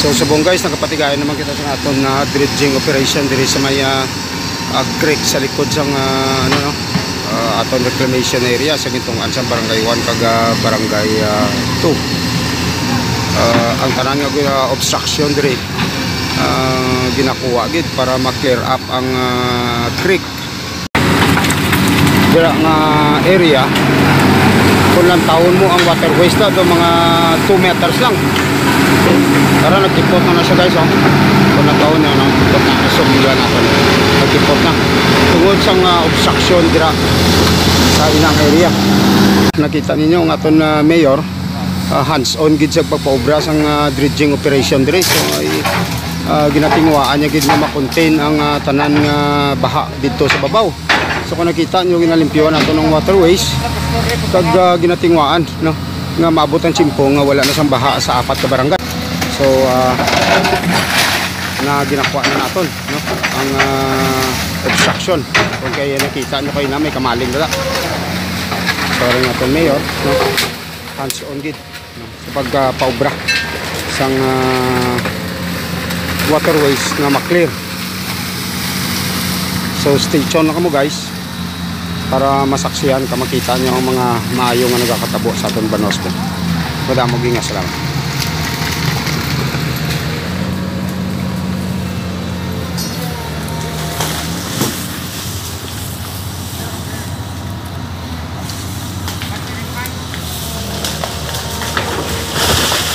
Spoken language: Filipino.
So subong guys, nakapatigayan naman kita sa aton na dredging operation diri sa may creek sa likod sang aton reclamation area sa gitong ansang barangay 1 kag barangay 2. Ang tanan nga obstruction diri ginakuha gid para ma-clear up ang creek dira nga area. Kung lang taon mo ang waterways na do mga 2 meters lang. Tara, nagtipot na siya guys, oh. Kung lang taon na nagtipot na sumila natin, nagtipot na tungod sa obstruction dira sa ilang area. Nakita ninyo ang aton mayor hands on gid sa pagpaobra sang dredging operation diri. So ginatingwaan niya gid na ma-contain ang tanan nga baha dito sa babaw. So kung nakita nyo, ginalimpyuan nato ng waterways kag ginatingwaan no nga maabot ang chimpong nga wala na sang baha sa 4 ka barangay. So na ginakuha na naton no ang obstruction. Kung kaya nakita nyo kayo na may kamaling dala. Sorry naton mayor no, hands on gid no, sa pagpaobra sang waterways nga ma-clear. So stay tuned na kamo guys para masaksihan ka, makita nyo ang mga maayo nga nagakatabo sa aton Banosco. Madamog nga salamat.